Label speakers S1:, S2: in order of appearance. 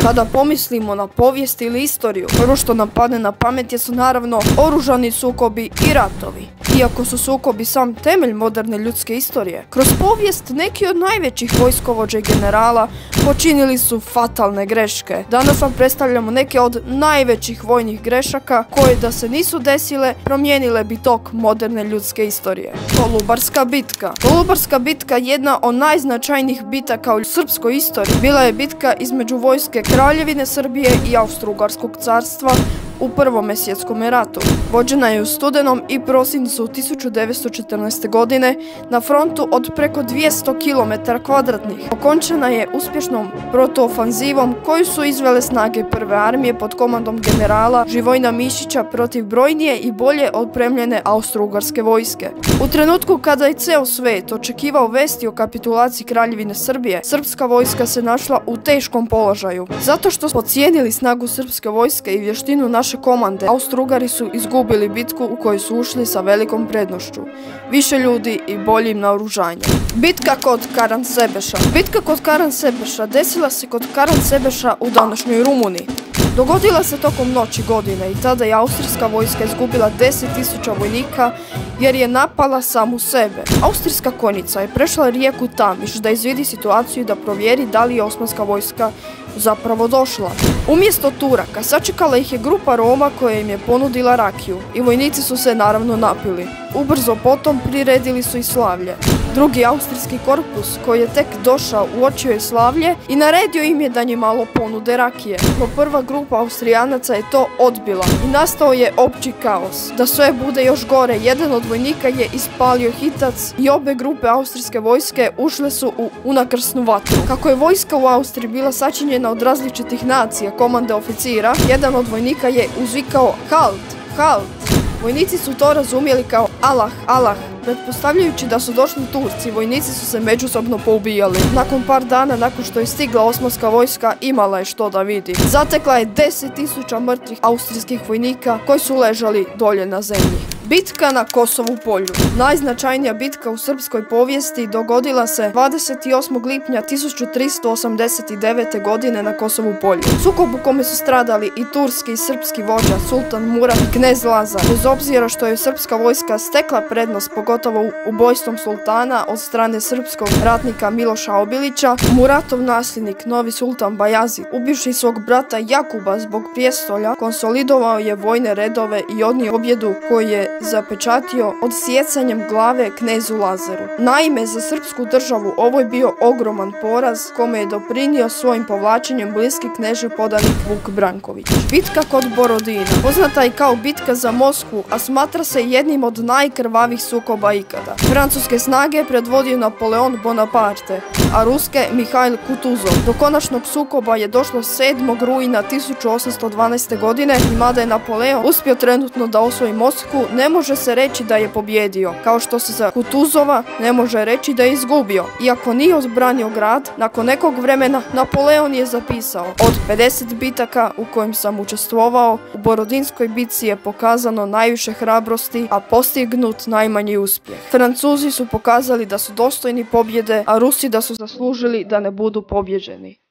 S1: Kada pomislimo na povijest ili istoriju, prvo što nam padne na pamet su naravno oružani sukobi i ratovi. Iako su sukobi sam temelj moderne ljudske istorije, kroz povijest neki od najvećih vojskovođa i generala počinili su fatalne greške. Danas vam predstavljamo neke od najvećih vojnih grešaka koje da se nisu desile, promijenile bi tok moderne ljudske istorije. Kolubarska bitka. Kolubarska bitka je jedna od najznačajnijih bitaka u srpskoj istoriji. Bila je bitka između vojske Kraljevine Srbije i Austro-Ugarskog carstva u Prvom svjetskom ratu. Vođena je u studenom i prosincu 1914. godine na frontu od preko 200 km². Okončena je uspješnom protuofanzivom koju su izvele snage Prve armije pod komandom generala Živojina Mišića protiv brojnije i bolje opremljene austro-ugarske vojske. U trenutku kada je ceo svet očekivao vesti o kapitulaciji Kraljevine Srbije, srpska vojska se našla u teškom položaju. Zato što su podcijenili snagu srpske vojske i vještinu naše komande, Austro-Ugari su izgubili bitku u kojoj su ušli sa velikom prednošću, više ljudi i boljim naoružanjem. Bitka kod Karansebeša. Bitka kod Karansebeša desila se kod Karansebeša u današnjoj Rumuniji. Dogodila se tokom noći godine i tada je austrijska vojska izgubila 10.000 vojnika jer je napala samu sebe. Austrijska konjica je prešla rijeku Tamiš da izvidi situaciju i da provjeri da li je osmanska vojska zapravo došla. Umjesto Turaka sačekala ih je grupa Roma koja im je ponudila rakiju i vojnici su se naravno napili. Ubrzo potom priredili su i slavlje. Drugi austrijski korpus koji je tek došao uočio je slavlje i naredio im je da njima malo ponude rakije. No prva grupa Austrijanaca je to odbila i nastao je opći kaos. Da sve bude još gore, jedan od vojnika je ispalio hitac i obe grupe austrijske vojske ušle su u unakrsnu vatru. Kako je vojska u Austriji bila sačinjena od različitih nacija komande oficira, jedan od vojnika je uzvikao halt, halt. Vojnici su to razumjeli kao Allah, Allah. Pretpostavljajući da su došli Turci, vojnici su se međusobno poubijali. Nakon par dana, nakon što je stigla osmanska vojska, imala je što da vidi. Zatekla je 10.000 mrtvih austrijskih vojnika koji su ležali dolje na zemlji. Bitka na Kosovu polju. Najznačajnija bitka u srpskoj povijesti dogodila se 28. lipnja 1389. godine na Kosovu polju. Sukob u kome su stradali i turski i srpski vođa Sultan Murat i knez Lazar. Bez obzira što je srpska vojska stekla prednost, pogotovo ubojstvom sultana od strane srpskog ratnika Miloša Obilića, Muratov nasljednik, novi sultan Bajazid, ubivši svog brata Jakuba zbog prijestolja, konsolidovao je vojne redove i odnio pobjedu koju je zapečatio odsjecanjem glave knezu Lazaru. Naime, za srpsku državu ovo je bio ogroman poraz kome je doprinio svojim povlačenjem bliski knežev podanik Vuk Branković. Bitka kod Borodina. Poznata je kao bitka za Moskvu, a smatra se jednim od najkrvavih sukoba ikada. Francuske snage predvodio Napoleon Bonaparte, a ruske Mihajl Kutuzov. Do konačnog sukoba je došlo 7. rujna 1812. godine i mada je Napoleon uspio trenutno da osvoji Moskvu, ne može se reći da je pobjedio, kao što se za Kutuzova ne može reći da je izgubio. Iako nije odbranio grad, nakon nekog vremena Napoleon je zapisao: od 50 bitaka u kojim sam učestvovao, u Borodinskoj bitci je pokazano najviše hrabrosti, a postignut najmanji uspjeh. Francuzi su pokazali da su dostojni pobjede, a Rusi da su zaslužili da ne budu pobjeđeni.